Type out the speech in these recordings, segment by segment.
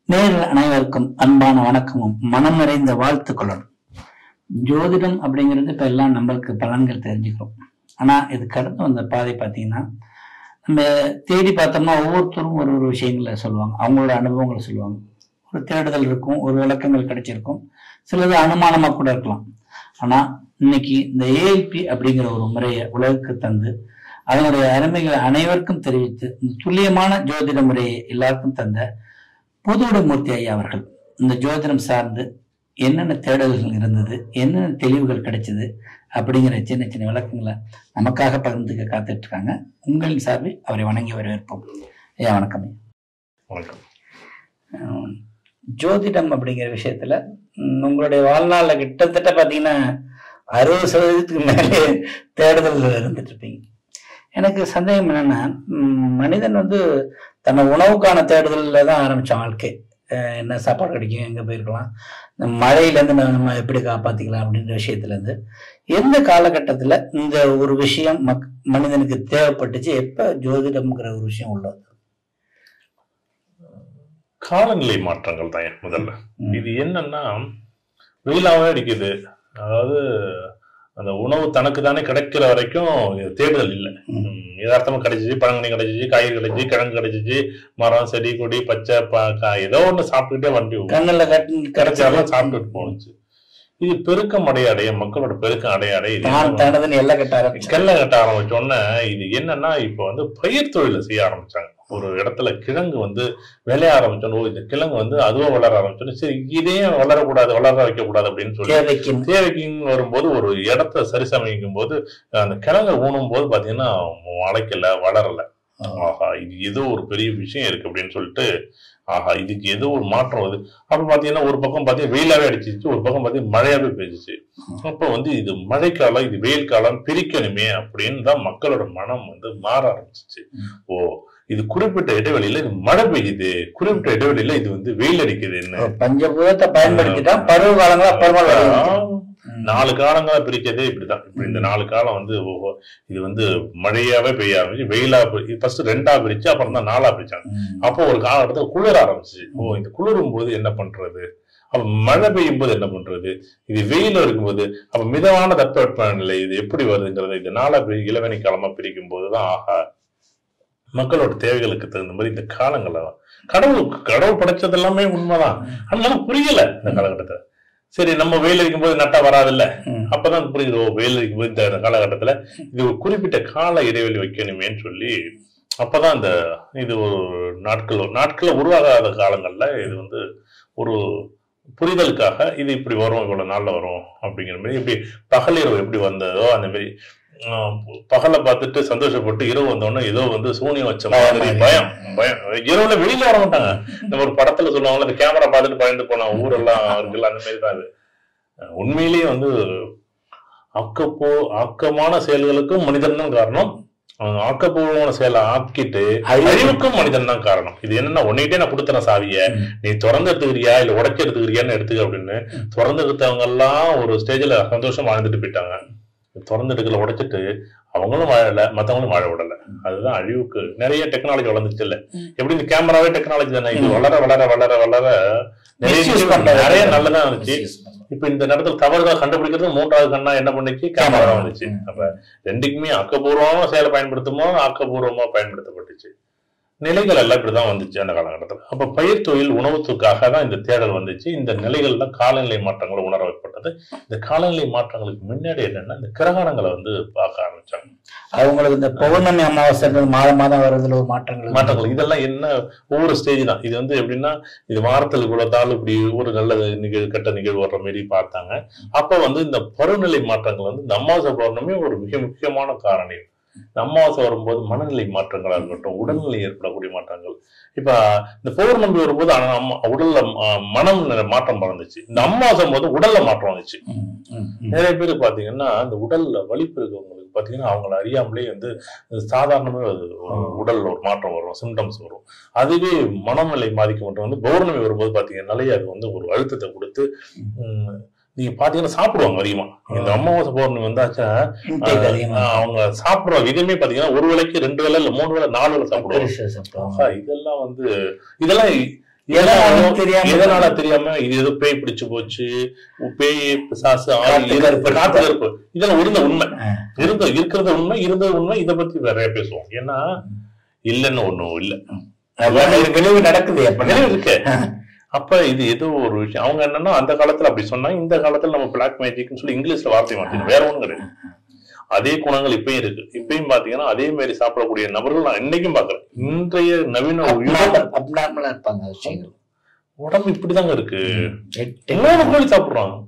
நேரில் அனைவருக்கும் அன்பான வணக்கமும் மனம் நிறைந்த வாழ்த்துக்களும். ஜோதிடம் அப்படிங்கிறது இப்ப எல்லாம் நம்மளுக்கு பலன்கள் தெரிஞ்சுக்கிறோம். ஆனா இது கடந்து வந்த பாதை பார்த்தீங்கன்னா, நம்ம தேடி பார்த்தோம்னா ஒவ்வொருத்தரும் ஒரு ஒரு விஷயங்களை சொல்லுவாங்க, அவங்களோட அனுபவங்களை சொல்லுவாங்க. ஒரு தேடுதல் இருக்கும், ஒரு விளக்கங்கள் கிடைச்சிருக்கும், சிலது அனுமானமா கூட இருக்கலாம். ஆனா இன்னைக்கு இந்த ஏஎல்பி அப்படிங்கிற ஒரு முறையை உலகுக்கு தந்து அதனுடைய அருமைகளை அனைவருக்கும் தெரிவித்து இந்த துல்லியமான ஜோதிட முறையை எல்லாருக்கும் தந்த புதுவுடைமூர்த்தி ஐயா அவர்கள் இந்த ஜோதிடம் சார்ந்து என்னென்ன தேடல்கள் இருந்தது, என்னென்ன தெளிவுகள் கிடைச்சது அப்படிங்கிற சின்ன சின்ன விளக்கங்களை நமக்காக பகிர்ந்துக்க காத்துட்டு இருக்காங்க. உங்களின் சார்பில் அவரை வணங்கி வரவேற்போம். ஐயா வணக்கம். வணக்கம். ஜோதிடம் அப்படிங்கிற விஷயத்துல உங்களுடைய வாழ்நாள்ல கிட்டத்தட்ட பாத்தீங்கன்னா 60% மேலே தேடுதல் இருந்துட்டு இருப்பீங்க. எனக்கு சந்தேகம் என்னன்னா, மனிதன் தன்னை உணவுக்கான தேடுதல்ல தான் ஆரம்பிச்சான் வாழ்க்கை. என்ன சாப்பாடு கிடைக்கும், எங்க போயிருக்கலாம், இந்த மழையில இருந்து நம்ம எப்படி காப்பாத்திக்கலாம் அப்படின்ற விஷயத்துல இருந்து எந்த காலகட்டத்துல இந்த ஒரு விஷயம் மனிதனுக்கு தேவைப்பட்டுச்சு, எப்ப ஜோதிடம்ங்கிற ஒரு விஷயம் உள்ளது? காலநிலை மாற்றங்கள் தான் முதல்ல. இது என்னன்னா, வெயிலாவே அடிக்குது, அதாவது அந்த உணவு தனக்கு தானே கிடைக்கிற வரைக்கும் தேடுதல் இல்லை. யதார்த்தமா கிடைச்சிச்சு, பழங்கனி கிடைச்சிச்சு, காய்கறி கிடைச்சிச்சு, கிழங்கு கிடைச்சிச்சு, மரம் செடி கொடி பச்சை ஏதோ ஒண்ணு சாப்பிட்டுக்கிட்டே வண்டி கிடைச்சாலும் சாப்பிட்டுட்டு போனுச்சு. இது பெருக்கம் அடைய மக்களோட பெருக்கம் அடைய எல்லாம் கட்ட ஆரம்பிச்சோன்னே இது என்னன்னா, இப்ப பயிர் தொழிலை செய்ய ஆரம்பிச்சாங்க. ஒரு இடத்துல கிழங்கு விளைய ஆரம்பிச்சோன்னு, இந்த கிழங்கு அதுவும் வளர ஆரம்பிச்சோன்னு, சரி இதையும் வளரக்கூடாது, வளர வைக்க கூடாது அப்படின்னு சொல்லி தேவைக்குன்னு வரும்போது ஒரு இடத்த சரிசமைக்கும் போது அந்த கிழங்கு ஊனும் போது பாத்தீங்கன்னா வளைக்கல, வளரல. ஆஹா, இது ஏதோ ஒரு பெரிய விஷயம் இருக்கு அப்படின்னு சொல்லிட்டு, ஆஹா இதுக்கு ஏதோ ஒரு மாற்றம் வருது. அப்ப பாத்தீங்கன்னா ஒரு பக்கம் பாத்தீங்கன்னா வெயிலாவே அடிச்சிச்சு, ஒரு பக்கம் பாத்தீங்கன்னா மழையாவே பெய்ஞ்சிச்சு. அப்ப இது மழைக்காலம், இது வெயில் காலம் பிரிக்கணுமே அப்படின்னு தான் மக்களோட மனம் மாற ஆரம்பிச்சிச்சு. ஓ, இது குறிப்பிட்ட இடைவெளியில இது மழை பெய்யுது, குறிப்பிட்ட இடைவெளியில இது வெயில் அடிக்குதுன்னு பஞ்சபூதத்தை பயன்படுத்திதான் பருவ காலங்களா 4 காலங்களா பிரிக்கிறதே இப்படிதான். இப்ப இந்த 4 காலம் இது மழையாவே பெய்ய ஆரம்பிச்சு, வெயிலா ஃபர்ஸ்ட் 2ஆ பிரிச்சு, அப்புறம் தான் 4ஆ பிரிச்சாங்க. அப்போ ஒரு காலகட்டத்தில் குளிர ஆரம்பிச்சு. ஓ, இந்த குளிரும் போது என்ன பண்றது, அப்ப மழை பெய்யும் போது என்ன பண்றது, இது வெயில இருக்கும்போது அப்ப மிதமான தட்பவெப்ப நிலை இது எப்படி வருதுங்கிறது இது 4ஆ இளவேணி காலமா பிரிக்கும் போதுதான் ஆஹா, மக்களோட தேவைகளுக்கு தகுந்த மாதிரி இந்த காலங்கள கடவுள் படைச்சது எல்லாமே உண்மைதான். அதனால புரியல இந்த காலகட்டத்துல. சரி, நம்ம வெயில் அடிக்கும் போது நட்டா வராது இல்ல, அப்பதான் புரியுது. வெயில் அடிக்கும் போது இந்த காலகட்டத்துல இது ஒரு குறிப்பிட்ட கால இடைவெளி வைக்கணுமேன்னு சொல்லி, அப்பதான் இது ஒரு நாட்கள் உருவாகாத காலங்கள்ல இது ஒரு புரிதலுக்காக இது இப்படி வரும், இவ்வளவு நாள்ல வரும் அப்படிங்கிற மாதிரி, இப்படி பகலிரவு எப்படி வந்ததோ அந்த மாதிரி பகலை பார்த்துட்டு சந்தோஷப்பட்டு இரவு வந்தோடனே ஏதோ சூனியம் வச்ச மாதிரி பயம். இரவுல வெளியில வர மாட்டாங்க. நம்ம ஒரு படத்துல சொல்லுவாங்கல்ல, அந்த கேமரா பார்த்துட்டு பயந்து போன ஊரெல்லாம் இருக்குல்ல, அந்த மாதிரி தான் அது. உண்மையிலேயே ஆக்கமான செயல்களுக்கும் மனிதன் தான் காரணம், ஆக்கப்பூர்வமான செயலை ஆக்கிட்டு அழிவுக்கும் மனிதன் தான் காரணம். இது என்னன்னா, உன்னிட்டே நான் கொடுத்துறேன் சாவிய, நீ திறந்து எடுத்துக்கிறியா இல்ல உடச்சி எடுத்துக்கிறியான்னு எடுத்துக்க அப்படின்னு திறந்து எடுத்தவங்க எல்லாம் ஒரு ஸ்டேஜ்ல சந்தோஷம் வாழ்ந்துட்டு போயிட்டாங்க. திறந்து எடுக்கல, உடைச்சிட்டு அவங்களும் வாழல, மத்தவங்களும் வாழ விடல. அதுதான் அழிவுக்கு. நிறைய டெக்னாலஜி வளர்ந்துச்சு இல்ல, எப்படி இந்த கேமராவே டெக்னாலஜி தானே. இது வளர வளர வளர வளர நிறைய நல்லதா இருந்துச்சு. இப்ப இந்த நேரத்துல தவறுதான் கண்டுபிடிக்கிறது 3வது கண்ணா என்ன பண்ணிச்சு, கேமரா வந்துச்சு. அப்ப ரெண்டுக்குமே ஆக்கப்பூர்வமா செயலை பயன்படுத்துமோ, ஆக்கப்பூர்வமா பயன்படுத்தப்பட்டுச்சு. நிலைகள் எல்லாம் இப்படிதான் வந்துச்சு அந்த காலகட்டத்தில். அப்ப பயிர் தொழில் உணவுத்துக்காக தான் இந்த தேடல் வந்துச்சு. இந்த நிலைகள் தான் காலநிலை மாற்றங்களை உணர வைப்பட்டது. இந்த காலநிலை மாற்றங்களுக்கு முன்னாடி என்னன்னா, இந்த கிரகணங்களை பார்க்க ஆரம்பிச்சாங்க. அவங்களுக்கு இந்த பௌர்ணமி அமாவாசை மாதம் வருதுல ஒரு மாற்றங்கள் இதெல்லாம் என்ன ஒவ்வொரு ஸ்டேஜ் தான். இது எப்படின்னா, இது வாரத்தில் இவ்வளவு தாள் இப்படி ஒரு நல்ல கெட்ட நிகழ்வு வர்ற மாதிரி பார்த்தாங்க. அப்ப இந்த பருவநிலை மாற்றங்கள் இந்த அமாவாசை பௌர்ணமி ஒரு மிக முக்கியமான காரணி. அமாவாசை வரும்போது மனநிலை மாற்றங்களா இருக்கட்டும், உடல்நிலை ஏற்படக்கூடிய மாற்றங்கள். இப்ப இந்த பௌர்ணமி வரும்போது உடல்ல மனம் மாற்றம் பிறந்துச்சு. இந்த அமாவாசை போது உடல்ல மாற்றம் வந்துச்சு. நிறைய பேர் பாத்தீங்கன்னா இந்த உடல்ல வலிப்பு இருக்கவங்களுக்கு பாத்தீங்கன்னா அவங்களை அறியாமலே சாதாரணமே உடல்ல ஒரு மாற்றம் வரும், சிம்டம்ஸ் வரும். அதுவே மனநிலை பாதிக்கப்பட்ட பௌர்ணமி வரும்போது பாத்தீங்கன்னாலே அது ஒரு அழுத்தத்தை கொடுத்து நீங்க பாத்தீங்கன்னா சாப்பிடுவாங்க அதிகமா. இந்த அமாவாசை பௌர்ணமி வந்தாச்சா அவங்க சாப்பிடுற விதமே பாத்தீங்கன்னா ஒரு வேளைக்கு 2 வேளை இல்ல 3 வேளை 4 வேளை சாப்பிடுவாங்க. இதெல்லாம் இதெல்லாம் எதனால தெரியாம இது ஏதோ பேய் பிடிச்சு போச்சு, பேய் பிசாசு கருப்பு, இதெல்லாம் இருந்த உண்மை, இருக்கிறது உண்மை, இருந்தது உண்மை. இதை பத்தி நிறைய பேசுவோம். ஏன்னா இல்லைன்னு ஒண்ணும் இல்லை, விளைவு நடக்குது, விளைவு இருக்கு. அப்ப இது ஏதோ ஒரு விஷயம். அவங்க என்னன்னா அந்த காலத்துல அப்படி சொன்னா, இந்த காலத்துல நம்ம பிளாக் மேஜிக்னு சொல்லி இங்கிலீஷ்ல வார்த்தை மாத்தினோம், வேற ஒண்ணும் கிடையாது. அதே குணங்கள் இப்பயும் இருக்கு. இப்பயும் பாத்தீங்கன்னா அதே மாதிரி சாப்பிடக்கூடிய நபர்கள் நான் இன்னைக்கும் பாக்குறேன். இன்றைய நவீன அப்நார்மலா இருப்பாங்க விஷயங்கள். உடம்பு இப்படிதாங்க இருக்கு, எல்லாரும் கோழி சாப்பிடுறாங்க.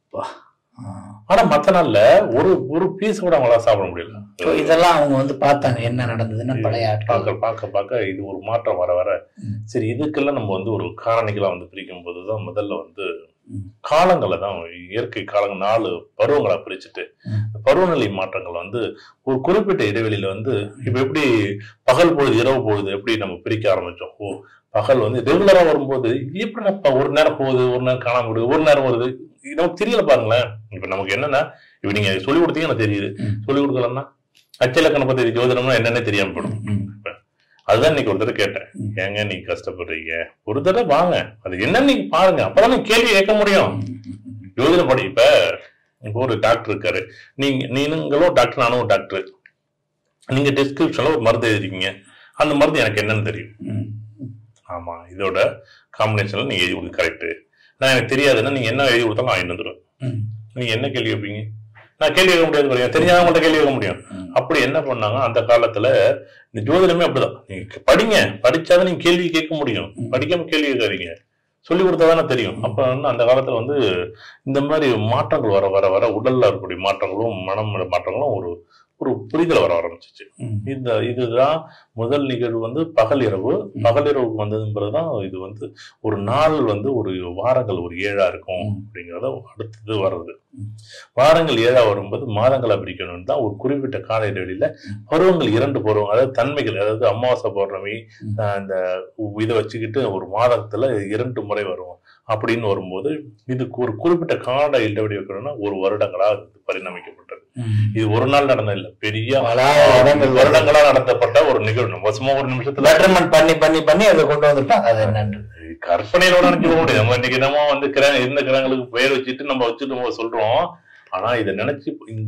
ஆனா மத்த நாள்ல ஒரு பீஸ் கூட அவங்களால சாப்பிட முடியல. இதெல்லாம் அவங்க வந்து பார்த்தாங்க என்ன நடந்ததுன்னு, பழைய பார்க்க இது ஒரு மாற்றம் வர வர சரி, இதுக்கெல்லாம் நம்ம வந்து ஒரு காரணிகளா வந்து பிரிக்கும் போதுதான் முதல்ல வந்து காலங்களை தான், இயற்கை காலங்கள் 4 பருவங்களா பிரிச்சுட்டு பருவநிலை மாற்றங்கள் வந்து ஒரு குறிப்பிட்ட இடைவெளியில வந்து இப்ப எப்படி பகல் பொழுது இரவு பொழுது எப்படி நம்ம பிரிக்க ஆரம்பிச்சோம். பகல் வந்து ரெகுலரா வரும்போது எப்படி ஒரு நேரம் போகுது, ஒரு நேரம் காணாம போகுது, ஒரு நேரம் வருது, நமக்கு தெரியல. பாருங்களேன், இப்ப நமக்கு என்னன்னா, இப்ப நீங்க சொல்லி கொடுத்தீங்க எனக்கு தெரியுது, சொல்லி கொடுக்கலன்னா அச்சலக்கண பத்தி ஜோதிடம்னா என்னன்னே தெரியாம போடும். அதுதான் இன்னைக்கு ஒரு தடவை கேட்டேன், ஏங்க நீங்க கஷ்டப்படுறீங்க, ஒரு தடவை வாங்க, அது என்னன்னு நீங்க பாருங்க, அப்பதான் நீங்க கேள்வி கேட்க முடியும். ஜோதிடம் படி இப்ப ஒரு டாக்டர் இருக்காரு, நீங்களும் டாக்டர், நானும் டாக்டர், நீங்க டிஸ்கிரிப்ஷன்ல ஒரு மருந்து எழுதிருக்கீங்க, அந்த மருந்து எனக்கு என்னன்னு தெரியும். ஆமா, இதோட காம்பினேஷன்ல நீங்க எழுதி கொடுக்க கரெக்ட். நான் எனக்கு தெரியாதுன்னா நீங்க என்ன எழுதி கொடுத்தாலும் வாங்கிட்டு வந்துடுவேன். நீங்க என்ன கேள்வி வைப்பீங்க? நான் கேள்வி கேட்க முடியாது, தெரியாதவங்கள்ட்ட கேள்வி கேட்க முடியும். அப்படி என்ன பண்ணாங்க அந்த காலத்துல, இந்த ஜோதிடமே அப்படிதான். நீங்க படிங்க, படிச்சாதான் நீங்க கேள்வி கேட்க முடியும், படிக்காம கேள்வி கேட்காதீங்க, சொல்லி கொடுத்தாதானே தெரியும். அப்ப வந்து அந்த காலத்துல வந்து இந்த மாதிரி மாற்றங்கள் வர வர வர உடல்ல இருக்கக்கூடிய மாற்றங்களும் மனம் மாற்றங்களும் ஒரு புரிதல் வர ஆரம்பிச்சிச்சு. இதுதான் முதல் நிகழ்வு வந்து பகல் இரவு. பகல் இரவுக்கு வந்ததுன்றதுதான் இது வந்து ஒரு நாள் வந்து ஒரு வாரங்கள் ஒரு 7ஆ இருக்கும் அப்படிங்கிறத அடுத்தது வர்றது. வாரங்கள் 7ஆ வரும்போது மாதங்களை பிரிக்கணும்னு தான் ஒரு குறிப்பிட்ட கால இடைவெளியில பருவங்கள் 2 பருவம், அதாவது தன்மைகள், அதாவது அமாவாசை பௌர்ணமி இந்த இதை வச்சுக்கிட்டு ஒரு மாதத்துல 2 முறை வரும் அப்படின்னு வரும்போது இதுக்கு ஒரு குறிப்பிட்ட கால இடைவெளி வைக்கணும்னா ஒரு வருடங்களா பரிணமிக்கப்பட்டது. இது ஒரு நாள் நடந்தது இல்ல, பெரிய வருடங்களா நடத்தப்பட்ட ஒரு நிகழ்வு. வருஷமா ஒரு நிமிஷத்துல பண்ணி அதை கொண்டு வந்துட்டாங்க. அது என்னன்னு கற்பனையிலோட நினைச்சுக்க முடியும். நம்ம இன்னைக்கு நம்ம வந்து இருந்த கிரகங்களுக்கு பெயர் வச்சுட்டு நம்ம வச்சுட்டு சொல்றோம். ஆனா இதை நினைச்சு இந்த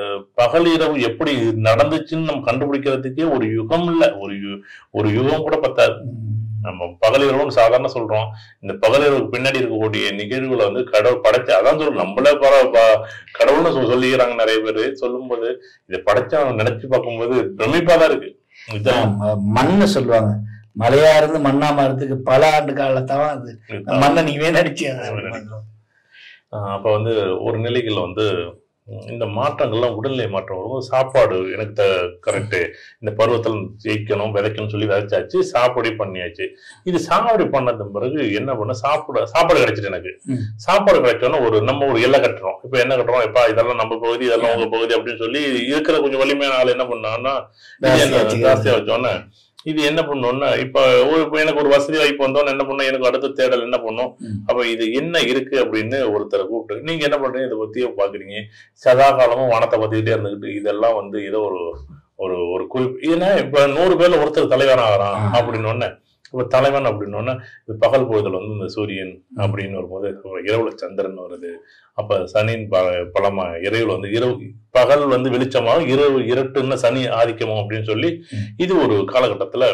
பகல் இரவு எப்படி நடந்துச்சுன்னு நம்ம கண்டுபிடிக்கிறதுக்கே ஒரு யுகம் இல்ல, ஒரு யுகம் கூட பத்தாது. நம்ம பகல் இரவுன்னு சாதாரண சொல்றோம். இந்த பகல் இரவுக்கு பின்னாடி இருக்கக்கூடிய நிகழ்வுகளை வந்து கடவுள் படைச்சு, அதான் சொல்றோம், நம்மளே கடவுள்னு சொல்லிக்கிறாங்க நிறைய பேரு. சொல்லும் போது இதை படைச்சா நினைச்சு பார்க்கும்போது பிரமிப்பாதான் இருக்கு. மண்ணு சொல்லுவாங்க, மலையா இருந்து மண்ணா மாறதுக்கு பல ஆண்டு காலத்தான் அது மண்ணை நீவே நடிச்சு. அப்ப வந்து ஒரு நிலைகள்ல வந்து இந்த மாற்றங்கள்லாம் உடல்நிலை மாற்றம் வரும். சாப்பாடு எனக்கு கரெக்டு, இந்த பருவத்தில் ஜெயிக்கணும் விதைக்கணும்னு சொல்லி விதைச்சாச்சு, சாப்பாடு பண்ணியாச்சு. இது சாப்பாடு பண்ணது பிறகு என்ன பண்ண, சாப்பாடு கிடைச்சிட்டு எனக்கு சாப்பாடு கிடைச்சோன்னா நம்ம ஒரு எல்லை கட்டுறோம். இப்ப என்ன கட்டுறோம், எப்பா இதெல்லாம் நம்ம பகுதி, இதெல்லாம் உங்க பகுதி அப்படின்னு சொல்லி இருக்கிற கொஞ்சம் வலிமையான ஆள் என்ன பண்ணான்னா ஜாஸ்தியா வச்சோன்னே இது என்ன பண்ணோம்னா, இப்ப எனக்கு ஒரு வசதி வாய்ப்பு வந்தோன்னு என்ன பண்ணும், எனக்கு அடுத்த தேடல் என்ன பண்ணும், அப்ப இது என்ன இருக்கு அப்படின்னு ஒருத்தரை கூப்பிட்டு, நீங்க என்ன பண்றீங்க இதை பத்தியே பாக்குறீங்க, சதா காலமும் வனத்தை பத்திக்கிட்டே இருந்துகிட்டு இதெல்லாம் வந்து ஏதோ ஒரு குறிப்பு. ஏன்னா இப்ப 100 பேர்ல ஒருத்தர் தலைவன் ஆகிறான் அப்படின்னு ஒண்ணு. இப்ப தலைவன் அப்படின்னு இந்த பகல் பொழுதுல வந்து இந்த சூரியன் அப்படின்னு வரும்போது இரவுல சந்திரன் வருது. அப்ப சனியின் பலமா இரவுல வந்து பகல் வந்து வெளிச்சமாகும், இரவு இருட்டுன்னு சனி ஆதிக்கமும் அப்படின்னு சொல்லி இது ஒரு காலகட்டத்துல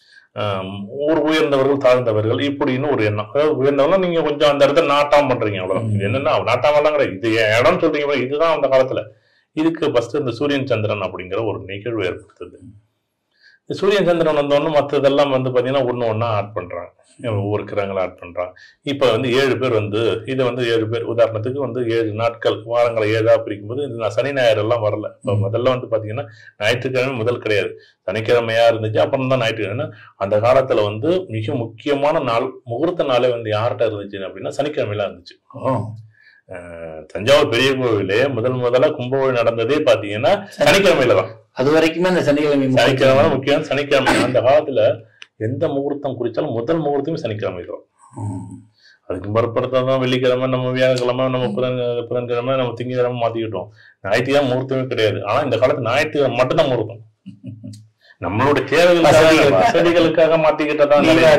ஒரு உயர்ந்தவர்கள் தாழ்ந்தவர்கள் இப்படின்னு ஒரு எண்ணம். அதாவது உயர்ந்தவர்கள் நீங்க கொஞ்சம் அந்த இடத்துல நாட்டாம் பண்றீங்க, அவ்வளவு. இது என்னன்னா நாட்டாமெல்லாம் கிடையாது, இது இடம்னு சொல்றீங்க. இதுதான் அந்த காலத்துல இதுக்கு ஃபர்ஸ்ட் இந்த சூரியன் சந்திரன் அப்படிங்கிற ஒரு நிகழ்வு ஏற்படுத்துது. சூரியன் சந்திரன் வந்தோன்னு மற்றதெல்லாம் வந்து பாத்தீங்கன்னா ஒண்ணா ஆட் பண்றாங்க, ஒவ்வொரு கிரகங்களை ஆட் பண்றாங்க. இப்ப வந்து 7 பேர் வந்து இதை வந்து 7 பேர் உதாரணத்துக்கு வந்து 7 நாட்கள் வாரங்களை 7ஆ பிரிக்கும்போது நான் சனி ஞாயிறு எல்லாம் வரல. இப்ப முதல்ல வந்து பாத்தீங்கன்னா ஞாயிற்றுக்கிழமை முதல் கிடையாது, சனிக்கிழமையா இருந்துச்சு, அப்புறம் தான் ஞாயிற்றுக்கிழமை. அந்த காலத்துல வந்து மிக முக்கியமான நாள், முகூர்த்த நாளே வந்து யார்கிட்ட இருந்துச்சு அப்படின்னா சனிக்கிழமையில இருந்துச்சு. தஞ்சாவூர் பெரிய கோவிலே முதல்ல கும்பகோணம் நடந்ததே பாத்தீங்கன்னா சனிக்கிழமையில தான். அது வரைக்குமே அந்த சனிக்கிழமை முக்கியம். சனிக்கிழமை அந்த காலத்துல எந்த முகூர்த்தம் குறிச்சாலும் முதல் முகூர்த்தமே சனிக்கிழமை தான். அதுக்கு மறுபடுத்தான் வெள்ளிக்கிழமை, நம்ம வியாழக்கிழமை, நம்ம புதன்கிழமை, நம்ம திங்கக்கிழமை மாத்திக்கிட்டோம். ஞாயிற்றுக்கிழமை முகூர்த்தமே கிடையாது. ஆனா இந்த காலத்து ஞாயிற்றுக்கிழமை மட்டும்தான் முகூர்த்தம். நம்மளோட தேவைகளுக்காக வசதிகளுக்காக மாத்திக்கிட்டதான் லீவா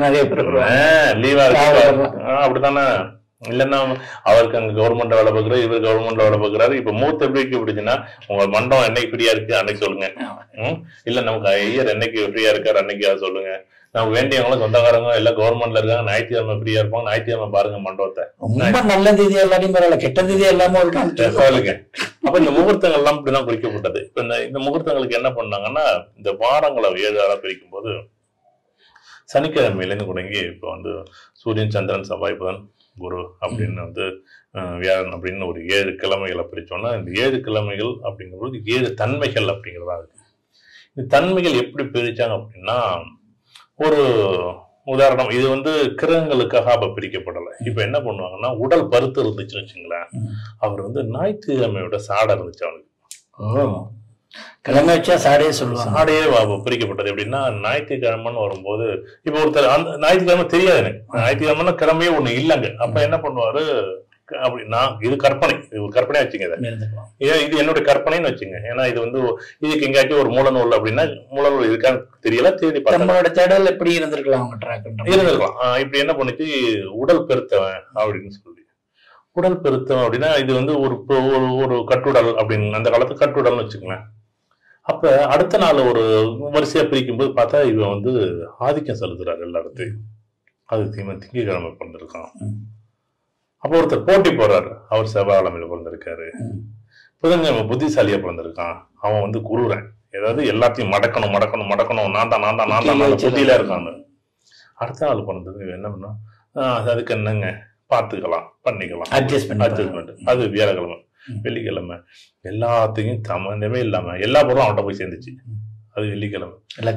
இருக்கு. அப்படித்தானே? இல்லன்னா அவருக்கு அங்க கவர்மெண்ட் வேலை பார்க்குறாரு, இவர் கவர்மெண்ட்ல வேலை பார்க்குறாரு. இப்ப மூத்த எப்படி பிடிச்சுன்னா உங்க மண்டம் என்னைக்கு ஃப்ரீயா இருக்கு அன்னைக்கு சொல்லுங்க. இல்ல நமக்கு ஐயர் என்னைக்கு ஃப்ரீயா இருக்காரு அன்னைக்கு அதை சொல்லுங்க. நமக்கு வேண்டியவங்களும் சொந்தக்காரங்க எல்லாம் கவர்மெண்ட்ல இருக்காங்க, ஞாயிற்றுக்கிழமை ஃப்ரீயா இருப்பாங்க, ஞாயிற்றுக்கிழமை பாருங்க மண்டபத்தை. நல்ல தேதி எல்லாரையும் பரவாயில்ல, கெட்ட தேதி எல்லாமே சொல்லுங்க. அப்ப இந்த முகூர்த்தங்கள் எல்லாம் இப்படிதான் குறிக்கப்பட்டது. இப்ப இந்த முகூர்த்தங்களுக்கு என்ன பண்ணாங்கன்னா இந்த வாரங்களை 7 பிரிக்கும் போது சனிக்கிழமையிலேருந்து தொடங்கி இப்ப வந்து சூரியன், சந்திரன், செவ்வாய், புதன், குரு அப்படின்னு வந்து வியாழன் அப்படின்னு ஒரு 7 கிழமைகளை பிரிச்சோம்னா இந்த 7 கிழமைகள் அப்படிங்கும்போது 7 தன்மைகள் அப்படிங்கிறதா இருக்கு. இந்த தன்மைகள் எப்படி பிரிச்சாங்க அப்படின்னா, ஒரு உதாரணம், இது வந்து கிரகங்களுக்காக அப்ப பிரிக்கப்படலை. இப்ப என்ன பண்ணுவாங்கன்னா, உடல் பருத்து இருந்துச்சுன்னு வச்சுங்களேன், அவர் வந்து ஞாயிற்றுக்கிழமையோட சாடை இருந்துச்சு அவனுக்கு. கிழமை வச்சா சாடையே சொல்லுவாங்க. சாடையே பிரிக்கப்பட்டது. எப்படின்னா ஞாயிற்றுக்கிழமைன்னு வரும்போது இப்ப ஒருத்தர் அந்த ஞாயிற்றுக்கிழமை தெரியாது எனக்கு, ஞாயிற்றுக்கிழமைன்னா கிழமையே ஒண்ணு இல்லைங்க. அப்ப என்ன பண்ணுவாரு அப்படின்னா, இது கற்பனை, இது ஒரு கற்பனையா வச்சுங்க, இது என்னுடைய கற்பனைன்னு வச்சுங்க. ஏன்னா இது வந்து இதுக்கு எங்கேயாச்சும் ஒரு மூலநூல் அப்படின்னா மூலநூல் இருக்கான்னு தெரியல, தேடி நம்மளோட தேடல் எப்படி இருந்திருக்கலாம் இருந்திருக்கலாம். இப்படி என்ன பண்ணுச்சு, உடல் பெருத்தவன் அப்படின்னு சொல்லி. உடல் பெருத்தவன் அப்படின்னா இது வந்து ஒரு கட்டுடல் அப்படின்னு அந்த காலத்து கட்டுடல்னு வச்சுக்கோங்களேன். அப்ப அடுத்த நாள் ஒரு வரிசையா பிரிக்கும் போது பார்த்தா இவன் வந்து ஆதிக்கம் செலுத்துறாரு எல்லா இடத்தையும். அது திங்கட்கிழமை பிறந்திருக்கான். அப்போ ஒருத்தர் போட்டி போடுறாரு, அவர் செவ்வாய்க்கிழமையில பிறந்திருக்காரு. புதன்கிழமை புத்திசாலியா பிறந்திருக்கான், அவன் வந்து குருறன், ஏதாவது எல்லாத்தையும் மடக்கணும் மடக்கணும் மடக்கணும், நான் தான் புத்தியில இருக்கான்னு. அடுத்த நாள் பிறந்தது என்ன பண்ணா, அதுக்கு என்னங்க பார்த்துக்கலாம் பண்ணிக்கலாம் அட்ஜஸ்ட்மெண்ட். அது வியாழக்கிழமை. வெள்ளிக்கிழமை எல்லாத்தையும் சம்பந்தமே இல்லாம எல்லா பொருளும் அவன்கிட்ட போய் சேர்ந்துச்சு. அது வெள்ளிக்கிழமை.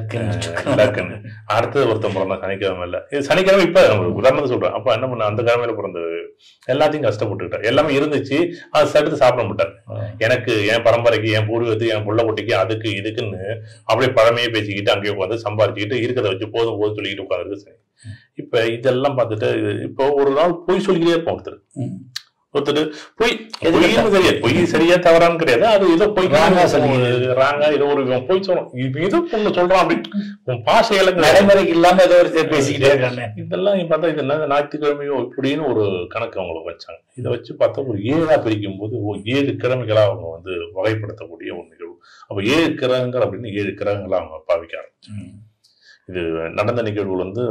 அடுத்தது ஒருத்தன் பிறந்தான் சனிக்கிழமை. இல்ல இது சனிக்கிழமை. இப்ப உதாரணத்தை சொல்றேன். அப்ப என்ன பண்ண, அந்த கிழமையில பிறந்தது எல்லாத்தையும் கஷ்டப்பட்டுக்கிட்டேன். எல்லாமே இருந்துச்சு, அது சடுத்து சாப்பிட மாட்டார். எனக்கு என் பரம்பரைக்கு, என் பூர்வத்துக்கு, என் புள்ள குட்டிக்கு, அதுக்கு இதுக்குன்னு அப்படியே பழமையே பேசிக்கிட்டு அங்கேயே உட்காந்து சம்பாதிச்சுக்கிட்டு இருக்கிறத வச்சு போதும் போதும் சொல்லிக்கிட்டு உட்காந்துருக்கு சரி. இப்ப இதெல்லாம் பார்த்துட்டு இப்போ ஒரு நாள் பொய் சொல்லிக்கிட்டே இருப்போம் ஒருத்தர் பொய் சரியா தவறான்னு கிடையாது, அது ஏதோ பொய் ராங்கா ஏதோ ஒரு பொய் சொல்றோம், ஏதோ பொண்ணு சொல்றான் அப்படின்னு பாஷையில நடைமுறைக்கு இல்லாம ஏதோ ஒரு பேசிக்கிட்டே இருக்காங்க. இதெல்லாம் பார்த்தா இது என்ன ஞாயிற்றுக்கிழமையோ இப்படின்னு ஒரு கணக்கு அவங்களுக்கு வச்சாங்க. இதை வச்சு பார்த்தா ஒரு 7 பிரிக்கும் போது 7 கிழமைகளா அவங்க வந்து வகைப்படுத்தக்கூடிய ஒரு நிகழ்வு. அப்ப 7 கிரகங்கள் அப்படின்னு 7 கிரகங்களா அவங்க பாவிக்க ஆரம்பிச்சாங்க. இது நடந்த நிகழ்வுகள் வந்து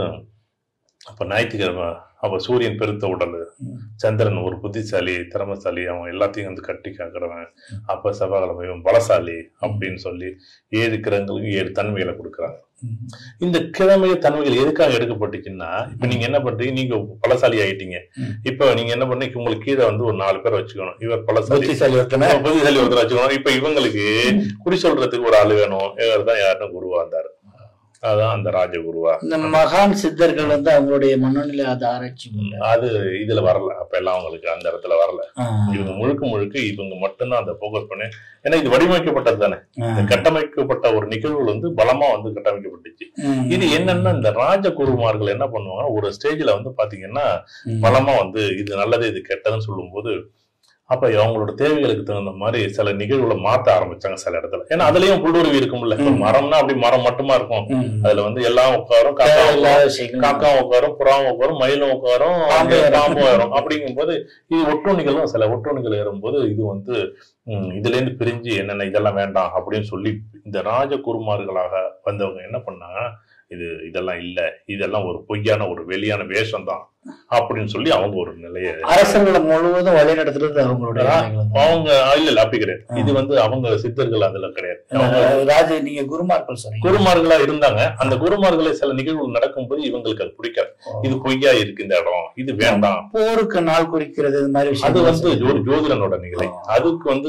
அப்ப ஞாயிற்றுக்கிழமை அப்ப சூரியன் பெருத்த உடல், சந்திரன் ஒரு புத்திசாலி திறமசாலி, அவன் எல்லாத்தையும் வந்து கட்டி காக்கிறவன். அப்ப செவ்வாய்க்கிழமை பலசாலி அப்படின்னு சொல்லி 7 கிரகங்களுக்கு 7 தன்மைகளை கொடுக்குறாங்க. இந்த கிழமைய தன்மைகள் எதுக்காக எடுக்கப்பட்டுச்சுன்னா, இப்ப நீங்க என்ன பண்றீங்க, நீங்க பலசாலி ஆயிட்டீங்க. இப்ப நீங்க என்ன பண்ணீங்க, உங்களுக்கு கீழே வந்து ஒரு 4 பேர் வச்சுக்கணும். இவர் புத்திசாலி ஒருத்தர் வச்சுக்கணும். இப்ப இவங்களுக்கு குறி சொல்றதுக்கு ஒரு ஆளு வேணும். இவர் தான் யாருன்னு குருவா இருந்தாரு. அதான் அந்த ராஜகுருவா. இந்த மகான் சித்தர்கள் வந்து அவங்களுடைய மனநிலை அதை ஆராய்ச்சி அது இதுல வரல. அப்ப எல்லாம் அவங்களுக்கு அந்த இடத்துல வரல. இவங்க முழுக்க இவங்க மட்டும்தான் அந்த போக்கஸ் பண்ணி, ஏன்னா இது வடிவமைக்கப்பட்டது தானே, கட்டமைக்கப்பட்ட ஒரு நிகழ்வுகள் வந்து பலமா வந்து கட்டமைக்கப்பட்டுச்சு. இது என்னன்னா, இந்த ராஜகுருமார்கள் என்ன பண்ணுவாங்க, ஒரு ஸ்டேஜ்ல வந்து பாத்தீங்கன்னா பலமா வந்து இது நல்லது இது கெட்டதுன்னு சொல்லும் போது அப்ப அவங்களோட தேவைகளுக்கு தகுந்த மாதிரி சில நிகழ்வுகளை மாற்ற ஆரம்பிச்சாங்க சில இடத்துல. ஏன்னா அதுலயும் புல்லுருவி இருக்கும்ல, மரம்னா அப்படி மரம் மட்டுமா இருக்கும். அதுல வந்து எல்லாம் உட்காரும், காக்காவும் உட்காரும், புறாவும் உட்காரும், மயிலும் உட்காரும், பாம்பும் வரும். அப்படிங்கும் போது இது ஒட்டுணிகளும் சில ஒட்டுணிகள் ஏறும்போது இது வந்து இதுல இருந்து பிரிஞ்சு என்னென்ன இதெல்லாம் வேண்டாம் அப்படின்னு சொல்லி இந்த ராஜகுருமார்களாக வந்தவங்க என்ன பண்ணாங்க, இதெல்லாம் இல்ல, இதெல்லாம் ஒரு பொய்யான ஒரு வெளியான வேஷம் தான் அப்படின்னு சொல்லி அவங்க ஒரு நிலைய அரசர்களை முழுவதும் வழி நடத்துறது அவங்களுடைய அவங்க இல்ல அப்படி கிடையாது. இது வந்து அவங்க சித்தர்கள் அதுல கிடையாது. நீங்க குருமார்கள் சொன்னீங்க, குருமார்களா இருந்தாங்க. அந்த குருமார்களை சில நிகழ்வுகள் நடக்கும்போது இவங்களுக்கு அது பிடிக்காது. இது பொய்யா இருக்கு இந்த இடம், இது வேண்டாம். போருக்கு நாள் குறிக்கிறது அது வந்து ஒரு ஜோதிடனோட நிலை. அதுக்கு வந்து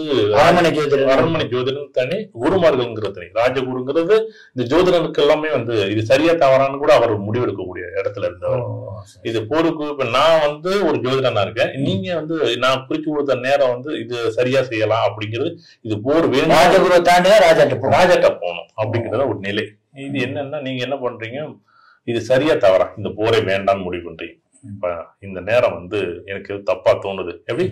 அரண்மனை ஜோதிடன் தனி, குருமார்கள்ங்கிறது தனி. ராஜகுருங்கிறது இந்த ஜோதிடனுக்கு எல்லாமே வந்து இது சரியா தவறான்னு கூட அவர் முடிவெடுக்கக்கூடிய இடத்துல இருந்தவர். இது போருக்கு இப்ப நான் வந்து ஒரு ஜோதிடனா இருக்கேன், நீங்க வந்து நான் குறிச்சு கொடுத்த நேரம் வந்து இது சரியா செய்யலாம் அப்படிங்கிறது, இது போர் வேணும், ராஜாட்ட போகணும் அப்படிங்கறத ஒரு நிலை. இது என்னன்னா, நீங்க என்ன பண்றீங்க, இது சரியா தவறா, இந்த போரை வேண்டாம்னு முடிவு பண்றீங்க. இப்ப இந்த நேரம் வந்து எனக்கு தப்பா தோணுது, எப்படி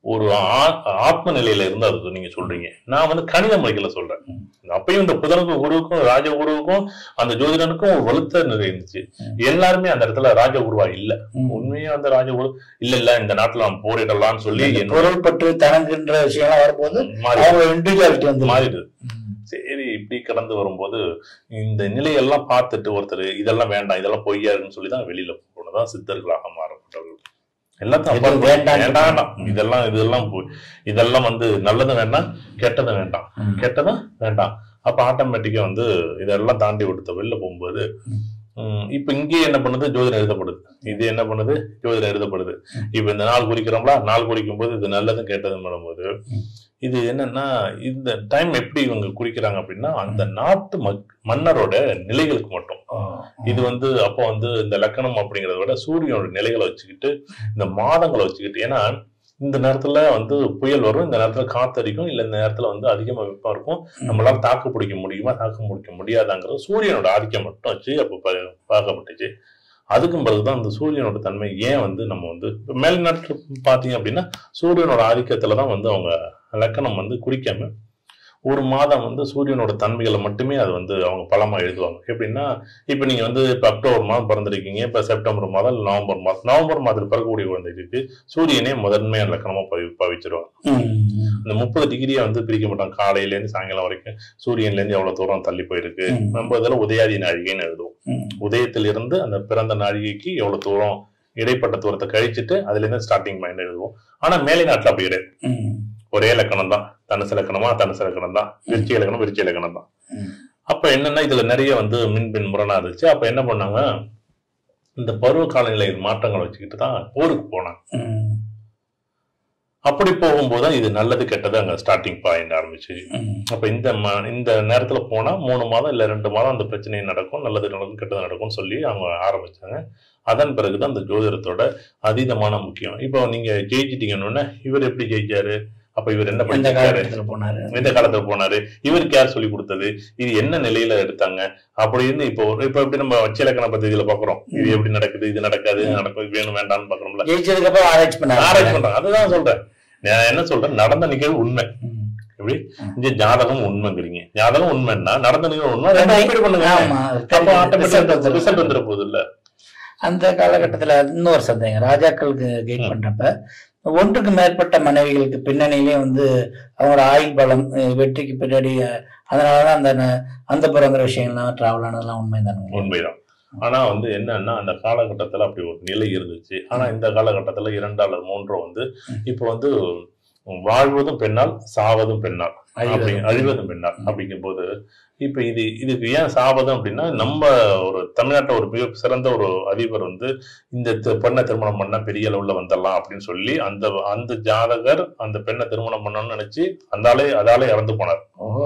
ஒரு ஆத்ம நிலையில இருந்து அது நீங்க சொல்றீங்க. நான் வந்து கணித முறைகளை சொல்றேன். அப்பயும் இந்த புதனுக்கும் குருவுக்கும் ராஜகுருவுக்கும் அந்த ஜோதிடனுக்கும் ஒரு வலுத்த நிலை இருந்துச்சு. எல்லாருமே அந்த இடத்துல ராஜகுருவா இல்ல. உண்மையா அந்த ராஜகுரு இல்ல இந்த நாட்டுல நம்ம போரிடலாம்னு சொல்லி பொருள் பற்றி தனங்குன்ற விஷயம் வரும்போது மாறிடுது. சரி, இப்படி கடந்து வரும்போது இந்த நிலையெல்லாம் பார்த்துட்டு ஒருத்தர் இதெல்லாம் வேண்டாம், இதெல்லாம் பொய்யாருன்னு சொல்லிதான் வெளியில போனதான் சித்தர்களாக மாறப்பட்டவர்கள். எல்லாத்தையும் வேண்டாம், இதெல்லாம் வந்து நல்லதும் வேண்டாம், கெட்டதும் வேண்டாம், கெட்டதும் வேண்டாம். அப்ப ஆட்டோமேட்டிக்கா வந்து இதெல்லாம் தாண்டி விடுத்த வெளில போகும்போது இப்ப இங்கே என்ன பண்ணுது, ஜோதிடம் எழுதப்படுது. இது என்ன பண்ணுது, ஜோதிடம் எழுதப்படுது. இப்ப இந்த நாள் குறிக்கிறோம்ல, நாள் குறிக்கும் போது இது நல்லதும் கெட்டதும் பண்ணும்போது இது என்னன்னா இந்த டைம் எப்படி இவங்க குறிக்கிறாங்க அப்படின்னா அந்த நாட்டு மன்னரோட நிலைகளுக்கு மட்டும். இது வந்து அப்போ வந்து இந்த லக்கணம் அப்படிங்கிறத விட சூரியனோட நிலைகளை வச்சுக்கிட்டு இந்த மாதங்களை வச்சுக்கிட்டு, ஏன்னா இந்த நேரத்துல வந்து புயல் வரும், இந்த நேரத்துல காத்தடிக்கும், இல்ல இந்த நேரத்துல வந்து அதிகமா வெப்பம் இருக்கும், நம்மளால தாக்கு பிடிக்க முடியுமா தாக்கு பிடிக்க முடியாதாங்கிறது சூரியனோட ஆதிக்கம் மட்டும் வச்சு அப்போ பார்க்கப்பட்டுச்சு. அதுக்கும் பிறகுதான் அந்த சூரியனோட தன்மை ஏன் வந்து நம்ம வந்து மேல்நாட்டு பாத்தீங்க அப்படின்னா சூரியனோட ஆதிக்கத்துலதான் வந்து அவங்க லக்கணம் வந்து குறிக்காம ஒரு மாதம் வந்து சூரியனோட தன்மைகளை மட்டுமே அது வந்து அவங்க பலமா எழுதுவாங்க. எப்படின்னா இப்ப நீங்க வந்து இப்ப அக்டோபர் மாதம் பிறந்திருக்கீங்க, இப்ப செப்டம்பர் மாதம் இல்ல நவம்பர் மாதத்தில் பிறக்கக்கூடிய குழந்தைகளுக்கு சூரியனே முதன்மையான லக்கணமா பாவிச்சிருவாங்க. இந்த 30 டிகிரியை வந்து பிரிக்க மாட்டாங்க. காலையில இருந்து சாயங்காலம் வரைக்கும் சூரியன்ல இருந்து எவ்வளவு தூரம் தள்ளி போயிருக்கு, நம்ம இதுல உதயாதி நாழிகைன்னு எழுதுவோம். உதயத்தில் இருந்து அந்த பிறந்த நாழிகைக்கு எவ்வளவு தூரம் இடைப்பட்ட தூரத்தை கழிச்சுட்டு அதுல இருந்து ஸ்டார்டிங் பாயிண்ட் எழுதுவோம். ஆனா மேலை நாட்டுல அப்படி கிடையாது. ஒரே இலக்கணம் தான், தனுசு இலக்கணமா தனுசு இலக்கணம் தான், விருச்சிக இலக்கணம் விருச்சிக இலக்கணம் தான். அப்ப என்னன்னா இதுல நிறைய வந்து மின்பின் முரணா இருந்துச்சு. அப்ப என்ன பண்ணாங்க, இந்த பருவ காலநிலை மாற்றங்களை வச்சுக்கிட்டு தான் போருக்கு போனாங்க. அப்படி போகும்போதுதான் இது நல்லது கெட்டது அங்க ஸ்டார்டிங் பாயிண்ட் ஆரம்பிச்சு. அப்ப இந்த நேரத்துல போனா 3 மாதம் இல்ல 2 மாதம் அந்த பிரச்சனை நடக்கும், நல்லது நடக்கும் கெட்டது நடக்கும்னு சொல்லி அவங்க ஆரம்பிச்சாங்க. அதன் பிறகுதான் அந்த ஜோதிடத்தோட அதீதமான முக்கியம். இப்போ நீங்க ஜெயிச்சிட்டீங்கன்னு இவர் எப்படி ஜெயிச்சாரு, அப்ப இவர் என்ன படிச்சாரு, எந்த காலத்துல போனாரு, இவருக்கு யார் சொல்லி கொடுத்தது, இது என்ன நிலையில எடுத்தாங்க அப்படின்னு இப்போ எப்படி நம்ம வச்சிலக்கண பദ്ധதியில பாக்குறோம், இது எப்படி நடக்குது, இது நடக்காது, நடக்கும், வேணும் வேண்டாம்னு பாக்குறோம்ல, ஆராய்ச்சி பண்றாங்க. அதுதான் சொல்றேன். நான் என்ன சொல்றேன், நடந்த நிகழ்வு உண்மை. எப்படி இந்த ஜாதகம் உண்மைங்கிறீங்க, ஜாதகம் உண்மைன்னா நடந்த நிகழ்வு உண்மை, ரிசல்ட் வந்துட போகுது இல்ல. அந்த காலகட்டத்துல இன்னொரு சந்தேகம், ராஜாக்களுக்கு கைட் பண்றப்ப ஒன்றுக்கு மேற்பட்ட மனைவிகளுக்கு பின்னணியிலே வந்து அவங்களோட ஆயுள் பலம் வெற்றிக்கு பின்னாடி, அதனாலதான் அந்த புறங்கிற விஷயங்கள்லாம் டிராவல் ஆனதெல்லாம் உண்மைதான். உண்மைதான். ஆனா வந்து என்னன்னா அந்த காலகட்டத்துல அப்படி ஒரு நிலை இருந்துச்சு. ஆனா இந்த காலகட்டத்துல 2 அல்லது 3 வந்து இப்ப வந்து வாழ்வதும் பெண்ணால் சாவதும் பெண்ணால், அழிவதும் பெண்ணால் அப்படிங்கும் போது இப்ப இதுக்கு ஏன் சாவதும் அப்படின்னா, நம்ம ஒரு தமிழ்நாட்டில் ஒரு மிக சிறந்த ஒரு அதிபர் வந்து இந்த பெண்ணை திருமணம் பண்ணா பெரிய அளவுல வந்துடலாம் அப்படின்னு சொல்லி அந்த ஜாதகர் அந்த பெண்ணை திருமணம் பண்ணணும்னு நினைச்சு அதாலே இறந்து போனார்.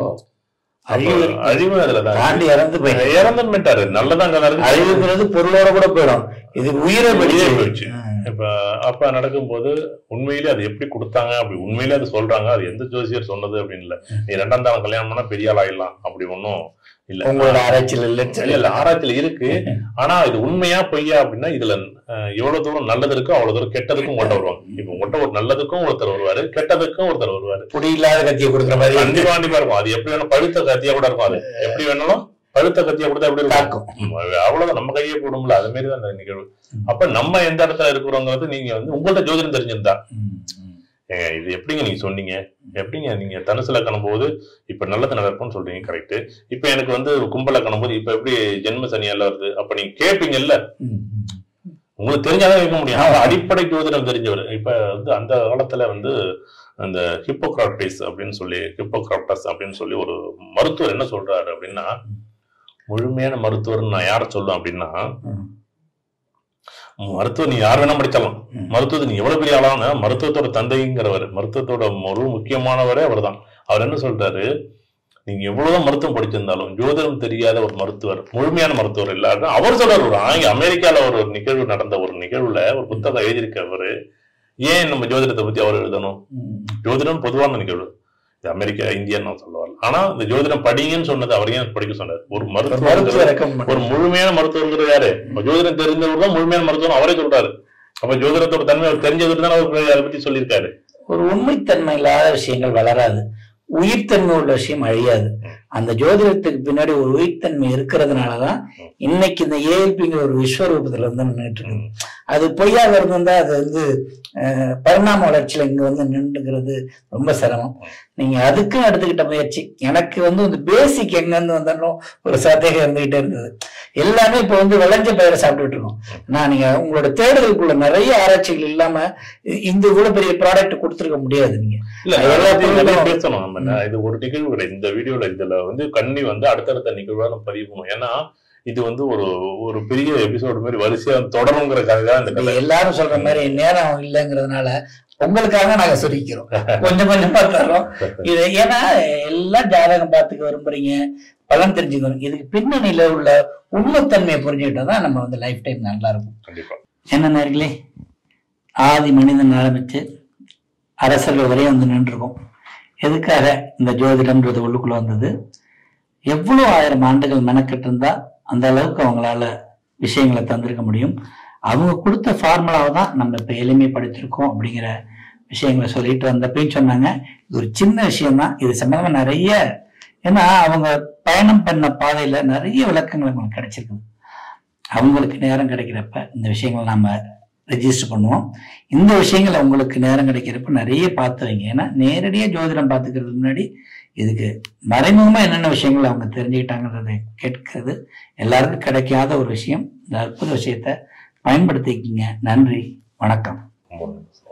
அழிவு அதுலதான் இறந்து போயிட்டாரு. நல்லதாங்க அழிவுங்கிறது பொருளோட கூட போயிடும், இது உயிரை வெளியே போயிடுச்சு. இப்ப அப்ப நடக்கும்போது உண்மையிலே அது எப்படி கொடுத்தாங்க, அப்படி உண்மையிலே அது சொல்றாங்க, அது எந்த ஜோசியர் சொன்னது அப்படின்னு இல்ல. நீ 2ஆம் தரம் கல்யாணம் பண்ணா பெரிய ஆள் ஆயிடலாம் அப்படி ஒன்னும் இல்ல, உங்களோட ஆராய்ச்சியில இல்ல ஆராய்ச்சியில இருக்கு. ஆனா இது உண்மையா பொய்யா அப்படின்னா இதுல எவ்வளவு தூரம் நல்லது இருக்கோ அவ்வளவு தூரம் கெட்டதுக்கும் ஓட்ட வருவாங்க. இப்ப உங்கள்கிட்ட ஒரு நல்லதுக்கும் ஒருத்தர் வருவாரு, கெட்டதுக்கும் ஒருத்தர் வருவாரு. புடி இல்லாத கத்தியை கொடுக்குற மாதிரி கண்டிப்பா இருக்கும். அது எப்படி வேணும், பழுத்த கத்தியா கூட இருக்கும். அது எப்படி வேணாலும் பழுத்த கத்தியா கொடுத்தா எப்படி இருக்கும், அவ்வளவுதான், நம்ம கையே போடும்ல. அது மாதிரிதான் அந்த நிகழ்வு. அப்ப நம்ம எந்த இடத்துல இருக்கிறோங்கிறது நீங்க வந்து உங்கள்ட்ட ஜோதிடம் தெரிஞ்சிருந்தா இது எப்படிங்க நீங்க சொன்னீங்க, எப்படிங்க நீங்க தனுசு லக்கணம் போது இப்ப நல்லது நடக்கும்னு சொல்றீங்க, கரெக்ட். இப்ப எனக்கு வந்து கும்ப லக்கணம் போது இப்ப எப்படி ஜென்ம சனியால வருது, அப்ப நீங்க கேட்பீங்கல்ல, உங்களுக்கு தெரிஞ்சாதான் கேட்க முடியும். அடிப்படை ஜோதிடம் தெரிஞ்சவர். இப்ப வந்து அந்த காலத்துல வந்து அந்த ஹிப்போக்ராட்டஸ் அப்படின்னு சொல்லி ஒரு மருத்துவர் என்ன சொல்றாரு அப்படின்னா, முழுமையான மருத்துவர் நான் யார சொல்லுவேன் அப்படின்னா, மருத்துவம் நீ யார் வேணா படிக்கலாம், மருத்துவத்தை நீ எவ்வளவு பெரிய ஆளான மருத்துவத்தோட தந்தைங்கிறவர், மருத்துவத்தோட ஒரு முக்கியமானவரே அவர் தான். அவர் என்ன சொல்றாரு, நீங்க எவ்வளவுதான் மருத்துவம் படிச்சிருந்தாலும் ஜோதிடம் தெரியாத ஒரு மருத்துவர் முழுமையான மருத்துவர் இல்லாத அவர் சொல்றாரு. ஒரு அமெரிக்கால ஒரு நிகழ்வு நடந்த ஒரு நிகழ்வுல ஒரு புத்தகம் எழுதியிருக்கவரு, ஏன் நம்ம ஜோதிடத்தை பத்தி அவர் எழுதணும், ஜோதிடம் பொதுவான நிகழ்வு, அமெரிக்கா இந்தியான்னு சொல்லுவார். ஆனா இந்த ஜோதிடம் படிங்கன்னு சொன்னது அவர் ஏன் படிக்க சொன்னார், ஒரு மருத்துவர், ஒரு முழுமையான மருத்துவர்கள் யாரு, ஜோதிடம் தெரிஞ்சவர் தான் முழுமையான மருத்துவம் அவரே சொல்றாரு. அப்ப ஜோதிடத்தோட தன்மை அவர் தெரிஞ்சதுக்கு தான் அவர் அதை பத்தி சொல்லியிருக்காரு. ஒரு உண்மைத்தன்மை இல்லாத விஷயங்கள் வளராது, உயிர்த்தன்மை உள்ள விஷயம் அழியாது. அந்த ஜோதிடத்துக்கு பின்னாடி ஒரு உயிர்த்தன்மை இருக்கிறதுனாலதான் இன்னைக்கு இந்த ஏஎல்பிங்கிற ஒரு விஸ்வரூபத்துல வந்து நின்றுட்டு இருக்கு. அது பொய்யாக இருந்தா அது வந்து பரிணாம வளர்ச்சியில இங்க வந்து நின்றுங்கிறது ரொம்ப சிரமம். நீங்க அதுக்கும் எடுத்துக்கிட்ட முயற்சி. எனக்கு வந்து இந்த பேசிக் எங்க இருந்து வந்தாலும் ஒரு சந்தேகம் இருந்துகிட்டே இருந்தது. எல்லாமே இப்ப வந்து விளைஞ்ச பயிரை சாப்பிட்டுட்டு இருக்கோம். நான் நீங்க உங்களோட தேடுதலுக்குள்ள நிறைய ஆராய்ச்சிகள் இல்லாம இந்த இவ்வளவு பெரிய ப்ராடக்ட் கொடுத்துருக்க முடியாது. நீங்க பேசணும். நம்ம இது ஒரு நிகழ்வு கிடையாது இந்த வீடியோல. இதுல வந்து கண்ணி வந்து அடுத்தடுத்த நிகழ்வா நம்ம பதிவு பண்ணுவோம். ஏன்னா இது வந்து ஒரு பெரிய எபிசோடு மாதிரி வரிசையா தொடருங்கிறதுக்காக தான் இந்த கதை. எல்லாரும் சொல்ற மாதிரி நேரம் இல்லைங்கிறதுனால உங்களுக்காக நாங்க சொல்லிக்கிறோம், கொஞ்சம் கொஞ்சமா தரோம் இது. ஏன்னா எல்லாம் ஜாதகம் பார்த்துக்க விரும்புறீங்க, பலன் தெரிஞ்சுக்கணும். இதுக்கு பின்னணியில உள்ள உண்மைத்தன்மையை புரிஞ்சுக்கிட்டா தான் நம்ம வந்து லைஃப் டைம் நல்லா இருக்கும். கண்டிப்பா. என்ன நேர்களே, ஆதி மனிதன் ஆரம்பிச்சு அரசர்கள் வரையும் வந்து நின்றுருக்கோம். எதுக்காக இந்த ஜோதிடம்ன்றது உள்ளுக்குள்ள வந்தது? எவ்வளவு 1000 ஆண்டுகள் மெனக்கெட்டு இருந்தா அந்த அளவுக்கு அவங்களால விஷயங்களை தந்திருக்க முடியும். அவங்க கொடுத்த ஃபார்முலாவை தான் நம்ம இப்ப எளிமைப்படுத்திருக்கோம் அப்படிங்கிற விஷயங்களை சொல்லிட்டு வந்தப்பையும் சொன்னாங்க. இது ஒரு சின்ன விஷயம் தான், இது சம்பந்தமா நிறைய, ஏன்னா அவங்க பயணம் பண்ண பாதையில நிறைய விளக்கங்கள் அவங்களுக்கு கிடைச்சிருக்குது. அவங்களுக்கு நேரம் கிடைக்கிறப்ப இந்த விஷயங்களை நாம ரெஜிஸ்டர் பண்ணுவோம். இந்த விஷயங்களை உங்களுக்கு நேரம் கிடைக்கிறப்ப நிறைய பார்த்து வைங்க. ஏன்னா நேரடியாக ஜோதிடம் பார்த்துக்கிறதுக்கு முன்னாடி இதுக்கு மறைமுகமா என்னென்ன விஷயங்கள் அவங்க தெரிஞ்சுக்கிட்டாங்கிறத கேட்கிறது எல்லாருக்கும் கிடைக்காத ஒரு விஷயம். இந்த அற்புத விஷயத்த பயன்படுத்திக்கிங்க. நன்றி, வணக்கம்.